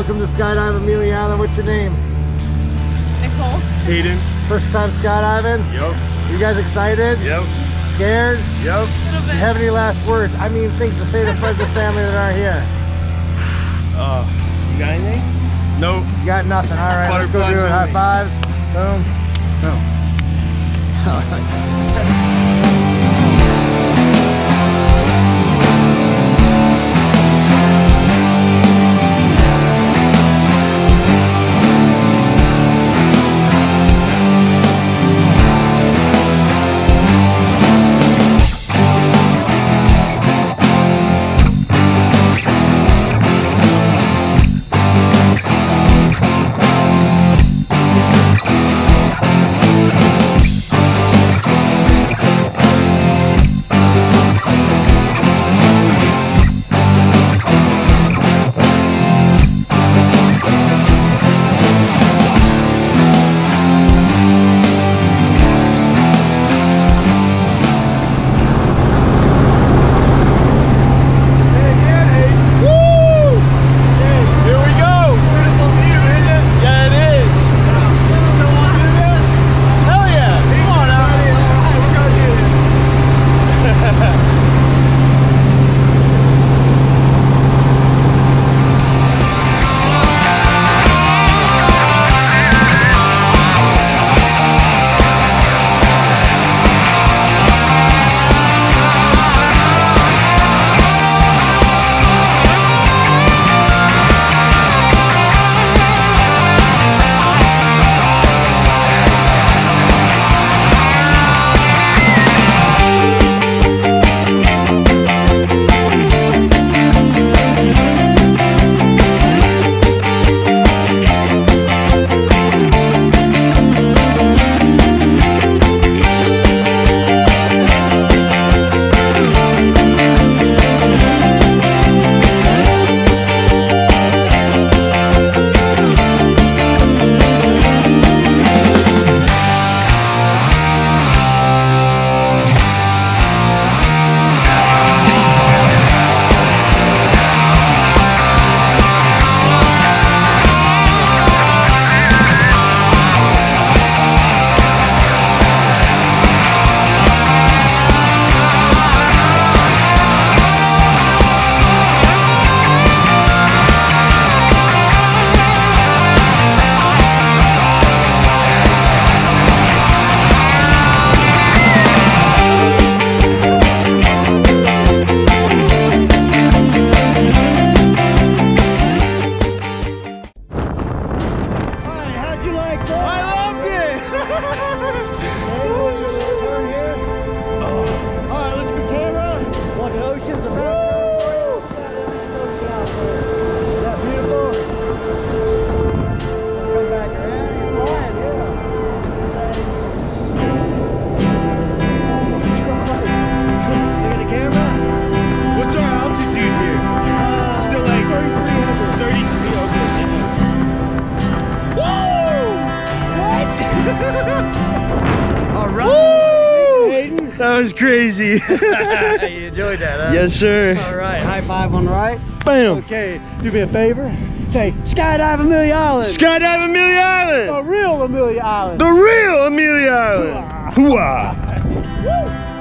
welcome to Skydive Amelia Island. What's your names? Nicole. Hayden. First time skydiving? Yep. You guys excited? Yep. Scared? Yep. Do you have any last words? I mean, things to say to friends and family that aren't here. You got anything? Nope. You got nothing. All right, let's go do it. High five. Boom. Boom. That was crazy. You enjoyed that, huh? Yes, sir. All right, high five on the right. Bam. Okay, do me a favor. Say, Skydive Amelia Island. Skydive Amelia Island. The real Amelia Island. The real Amelia Island. Hooah. Woo.